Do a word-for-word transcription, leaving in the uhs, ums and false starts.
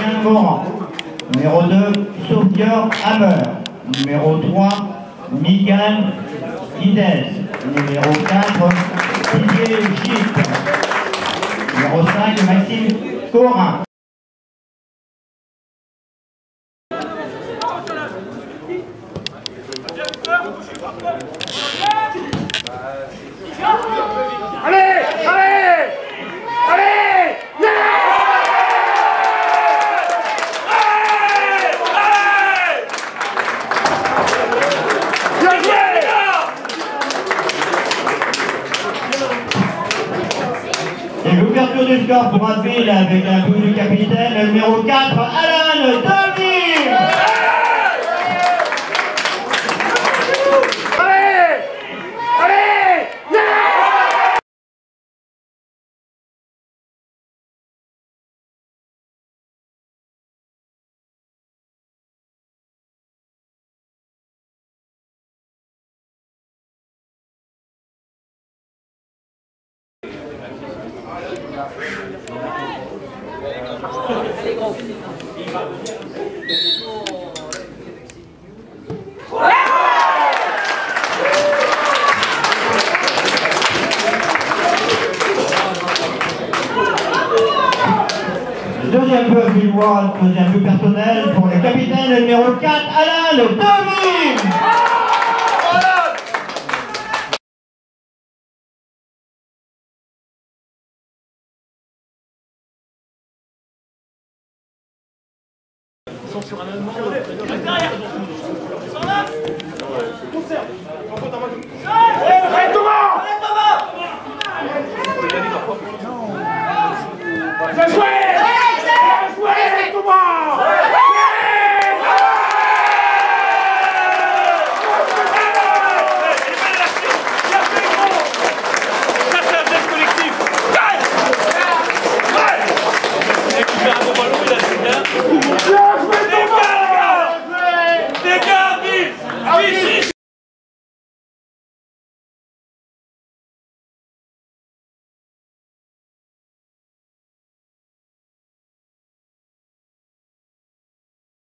Moran. Numéro deux, Sauvior Hammer. Numéro trois, Miguel Guides. Numéro quatre, Didier Gilles. Numéro cinq, Maxime Corin. Allez, allez, allez, bien joué. Et l'ouverture du score pour Abbeville avec un coup du capitaine, le numéro quatre, Alain Deville. Allez, allez, Deuxième peu Villois, deuxième peu personnel pour le capitaine, le numéro quatre, Alain Deville. sur un allemand. Reste derrière. Conserve. Allez Thomas. Allez Thomas. Bien joué.